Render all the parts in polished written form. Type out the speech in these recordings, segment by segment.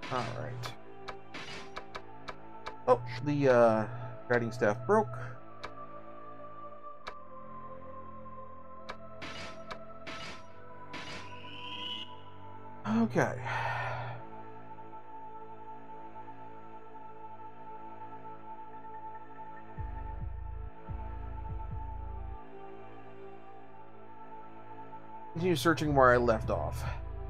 Alright. Oh, the guiding staff broke. Okay. Continue searching where I left off.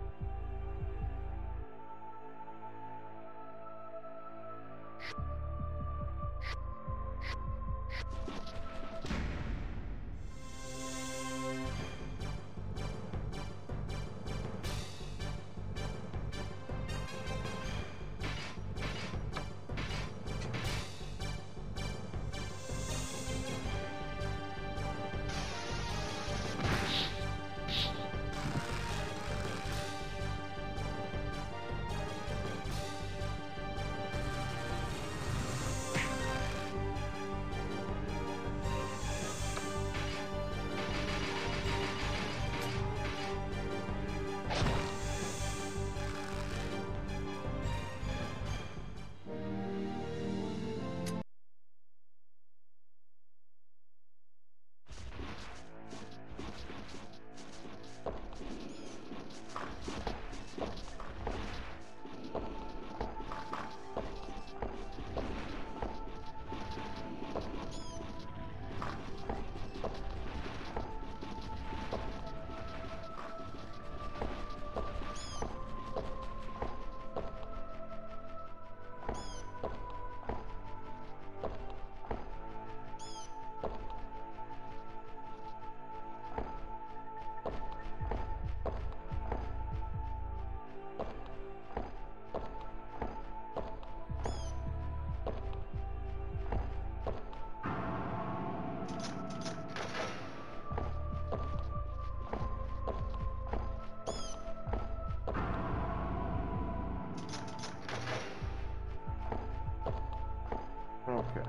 Okay.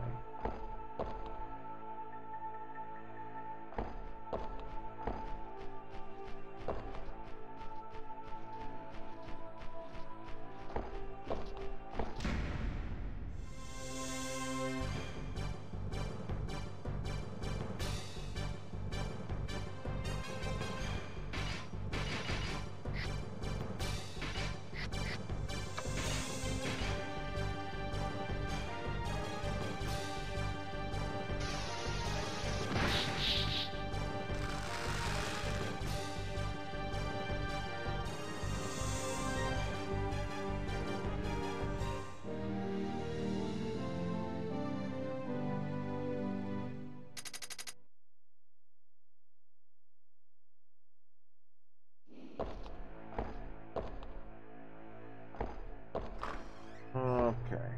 Okay.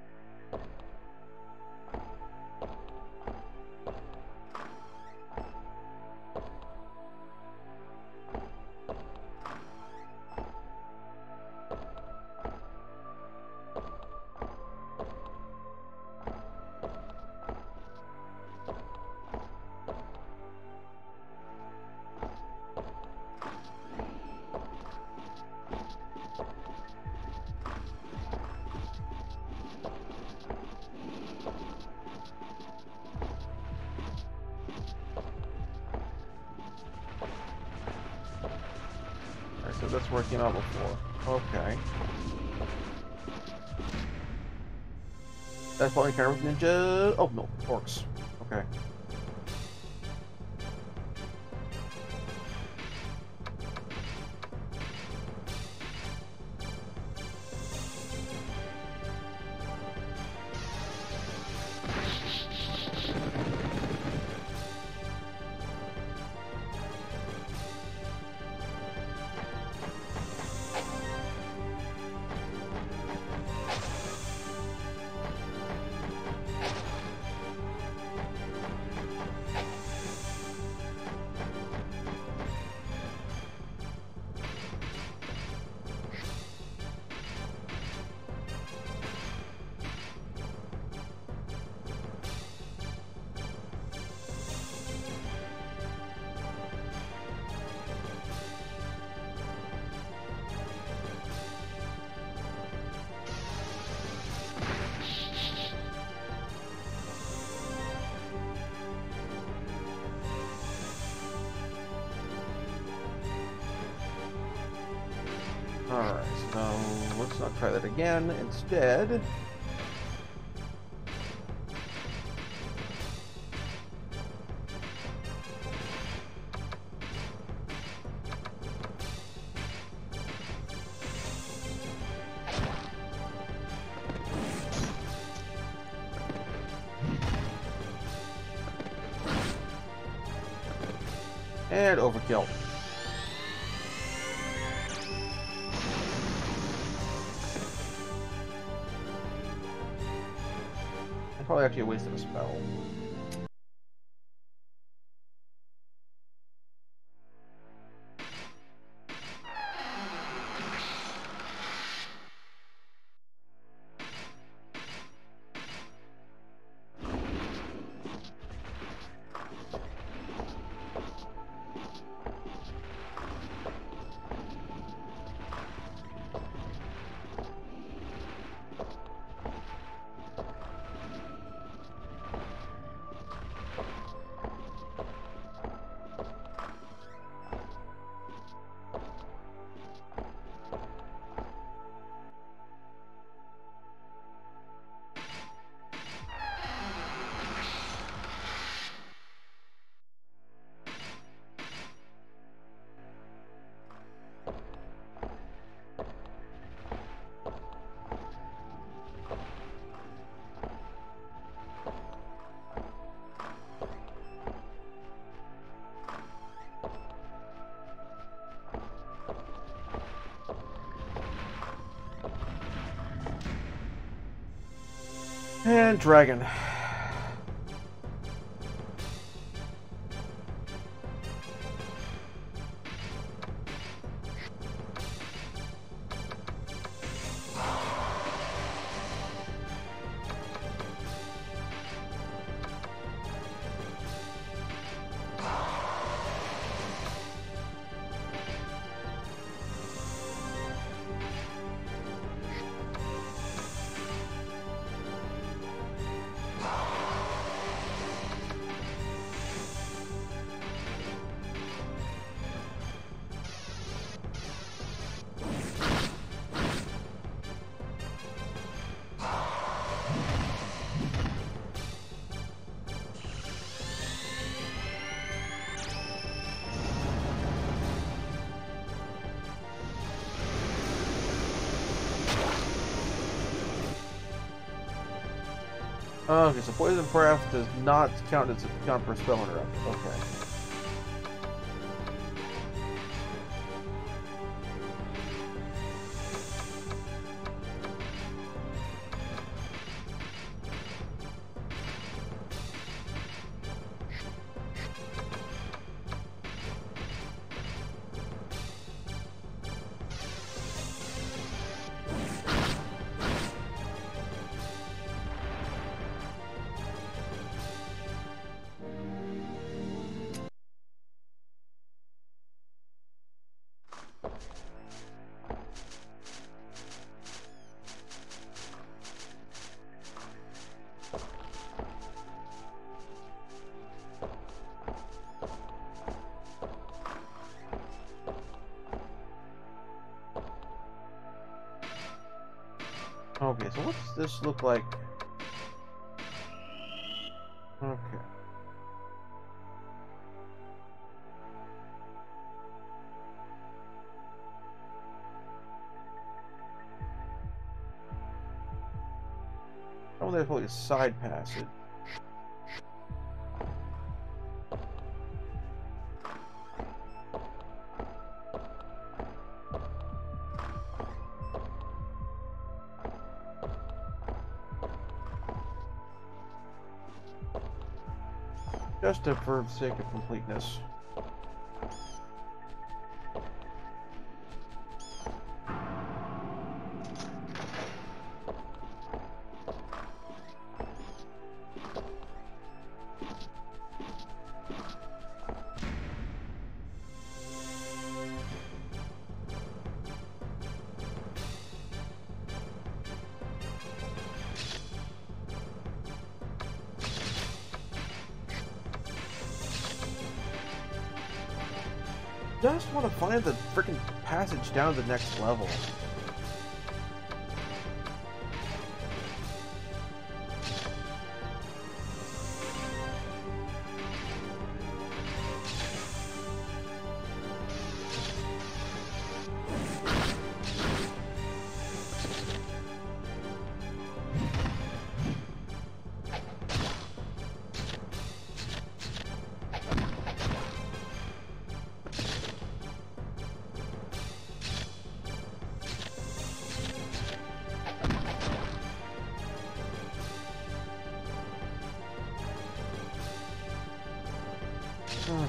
Alright, so that's working out before. Okay. That's probably kind of ninja. Oh no, orcs. Okay. Alright, so let's not try that again. Instead... and overkill. I probably actually wasted a spell. And dragon. Okay, so poison breath does not count as a count for spell interrupt. Okay. Okay, so what's this look like? Okay. Oh, there's probably a side passage. Just for the sake of completeness. just want to find the freaking passage down to the next level. Okay.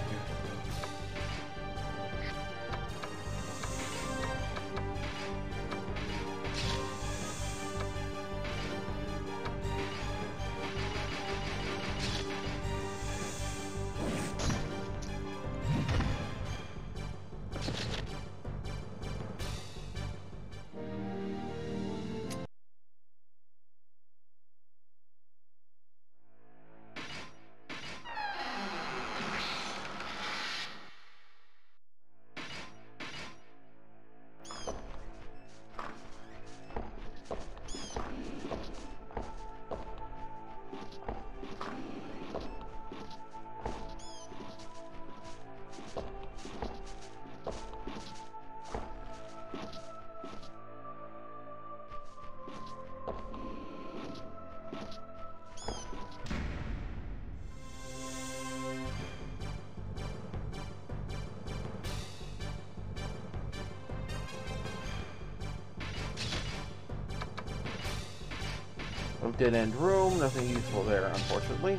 No dead-end room, nothing useful there, unfortunately.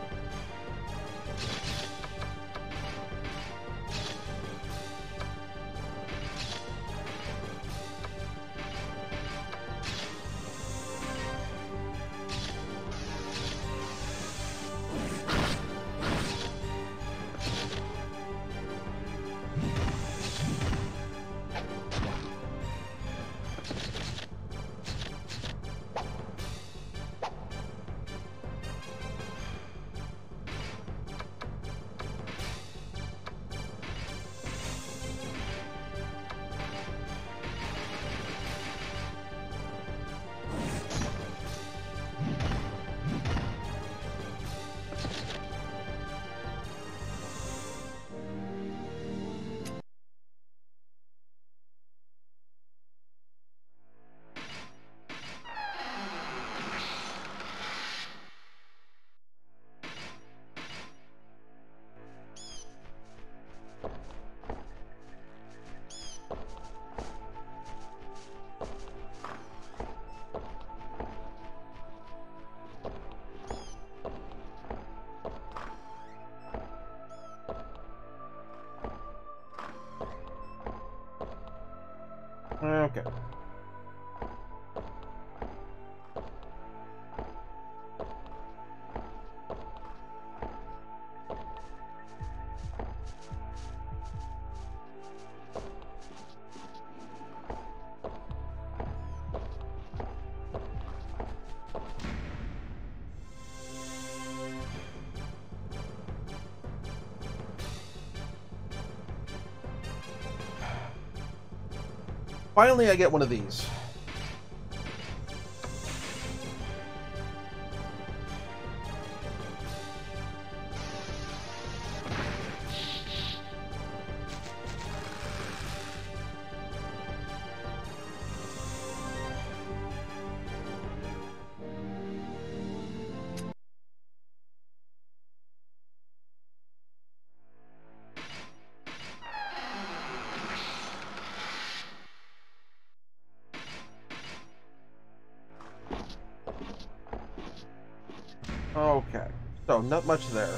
Okay. Finally, I get one of these. Okay, so not much there.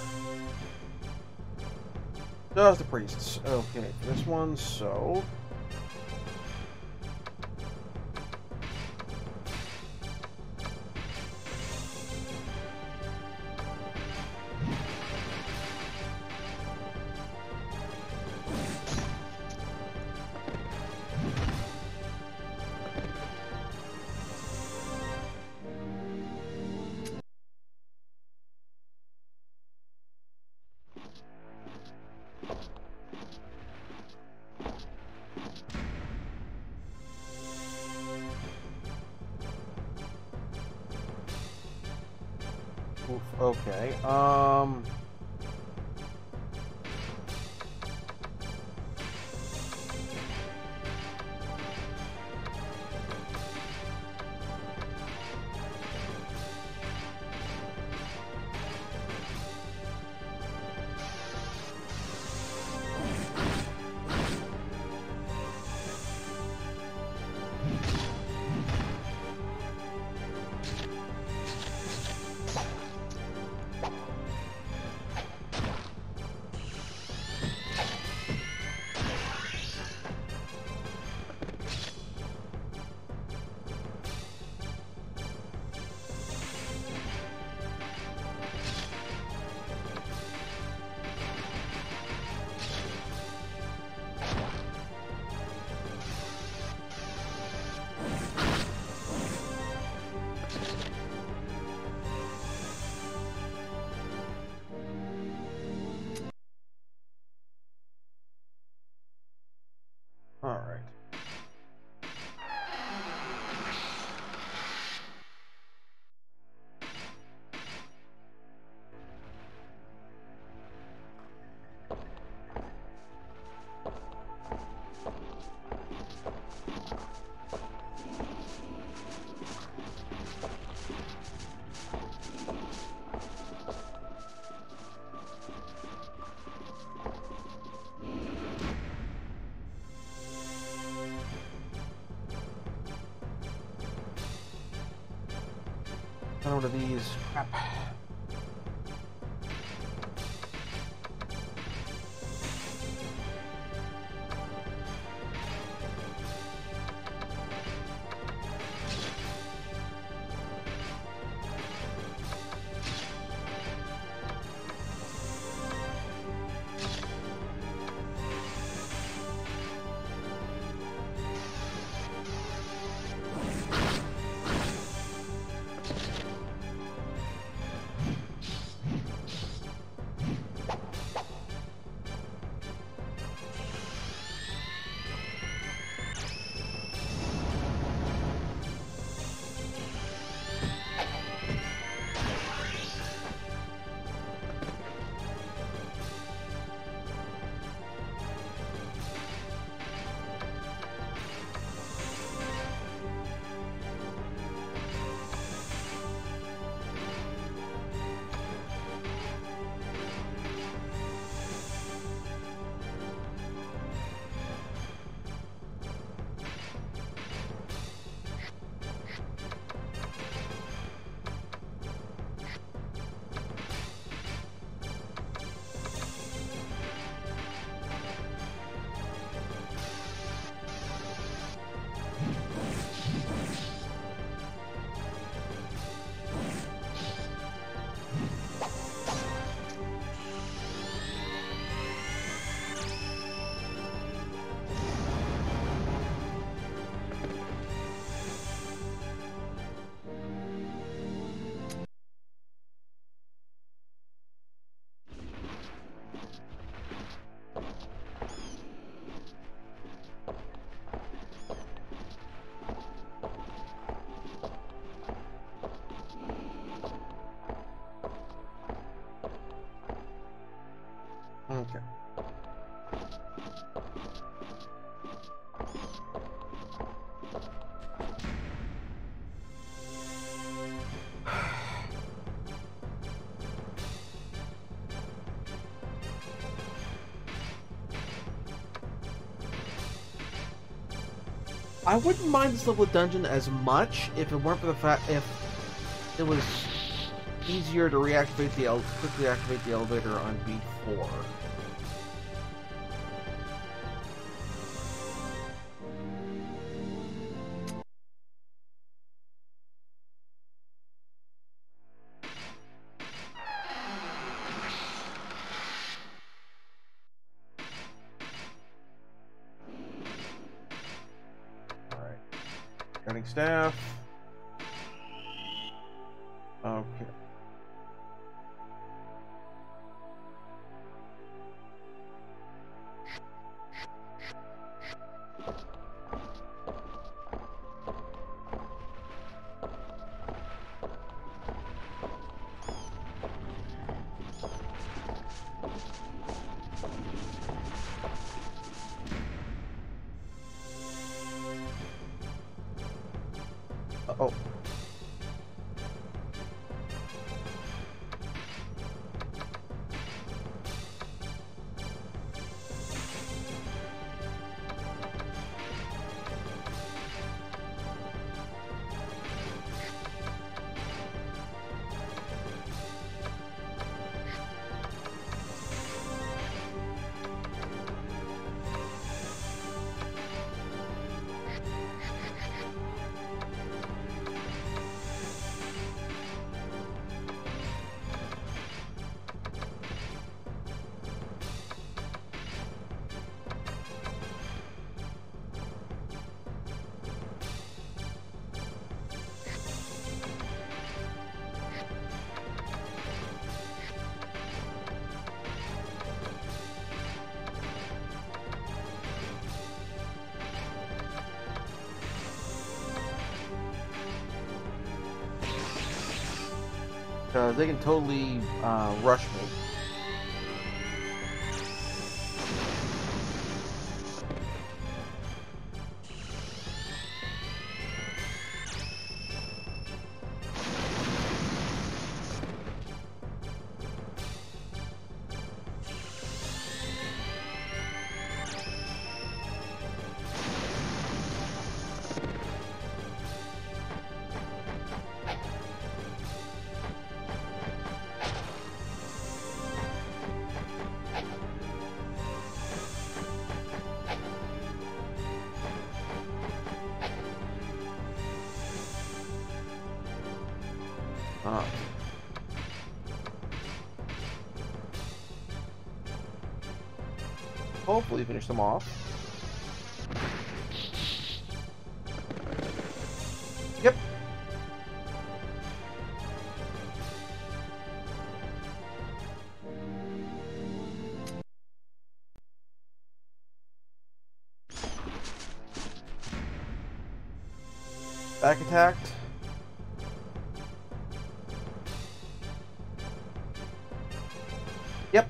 Just the priests. Okay, for this one, so... Okay. All right. One of these. Crap. Okay. I wouldn't mind this level of dungeon as much if it weren't for the fact if it was easier to quickly activate the elevator on B4. Alright. Cutting staff. Okay. Oh. They can totally rush me. Hopefully finish them off. Yep. Back attacked. Yep.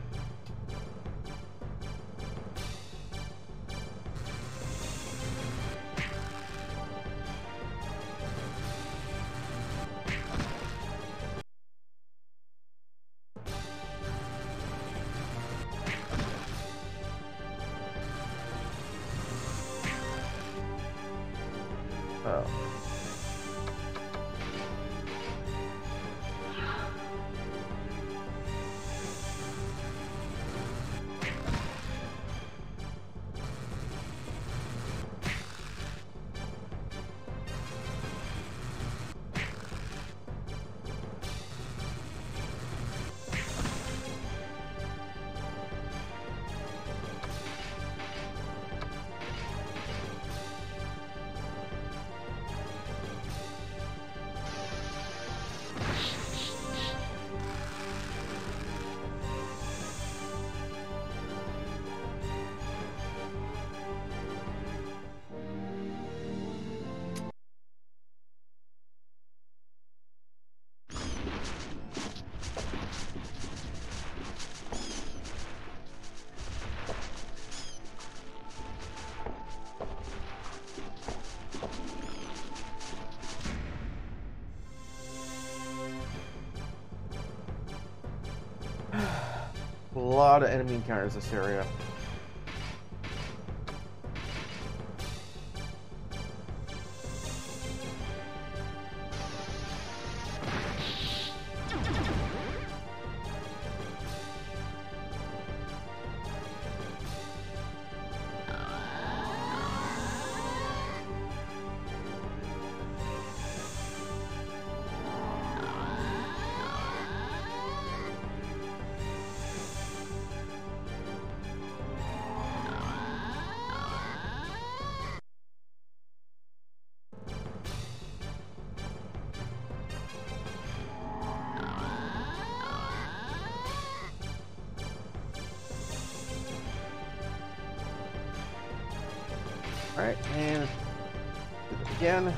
Oh. A lot of enemy encounters this area. Alright, and do it again.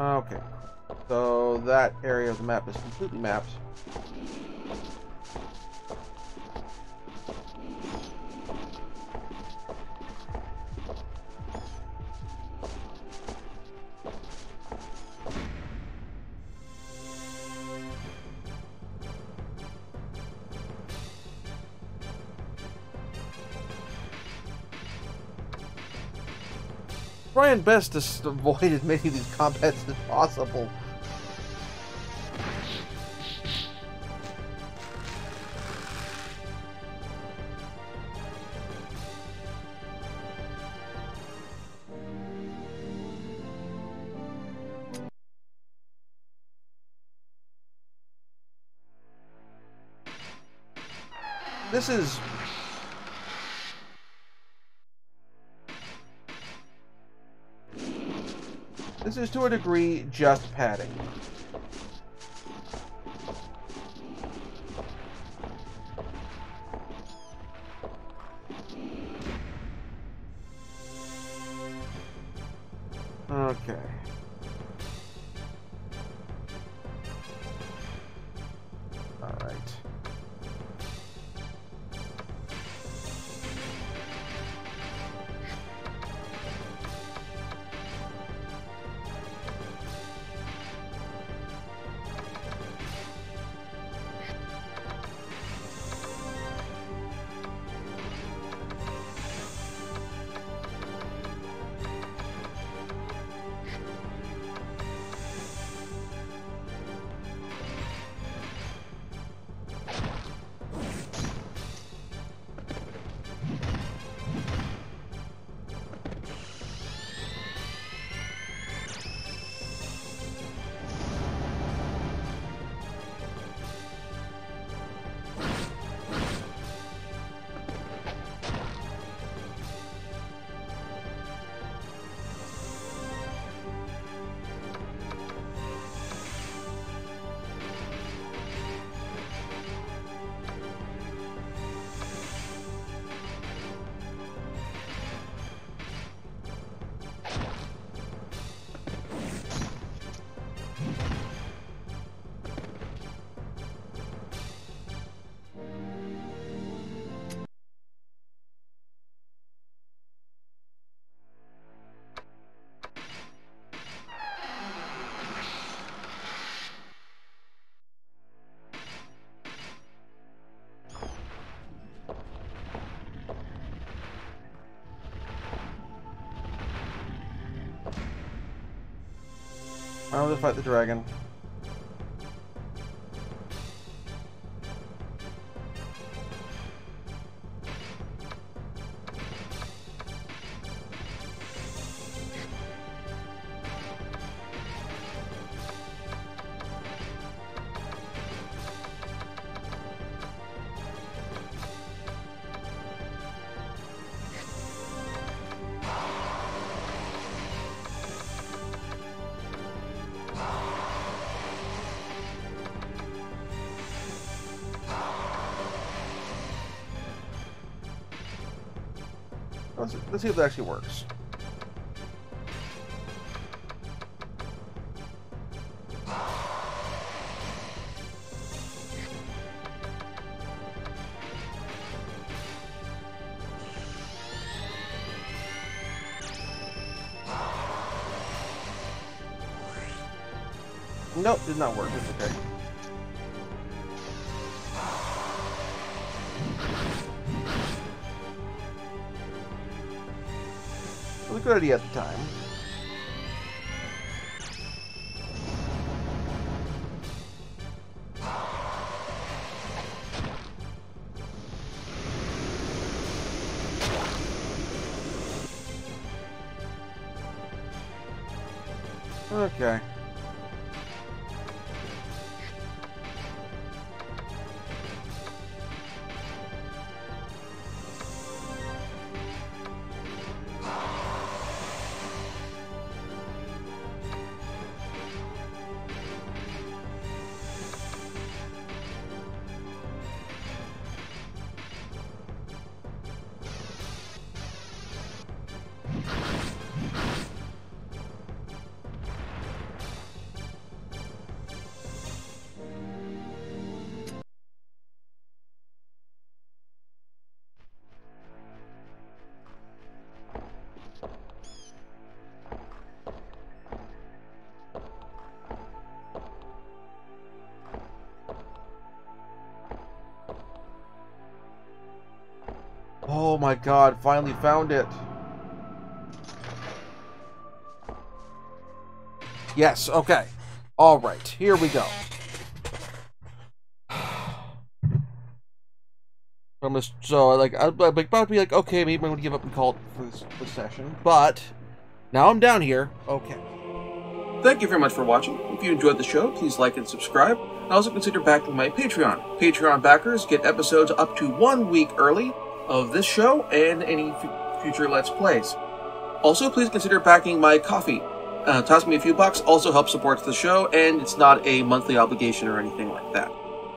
Okay. So that area of the map is completely mapped. Trying best to avoid as many of these combats as possible. This is to a degree just padding. Okay. All right. I want to fight the dragon. Let's see if that actually works. Nope, did not work. It's okay. It was a good idea at the time. Okay. Oh my god, finally found it. Yes, okay. Alright, here we go. So, like, I'm about to be like, okay, maybe I'm going to give up and call it for this session. But, now I'm down here. Okay. Thank you very much for watching. If you enjoyed the show, please like and subscribe. And also consider backing my Patreon. Patreon backers get episodes up to 1 week early of this show and any future Let's Plays. Also, please consider backing my Ko-fi. Toss me a few bucks also helps support the show, and it's not a monthly obligation or anything like that.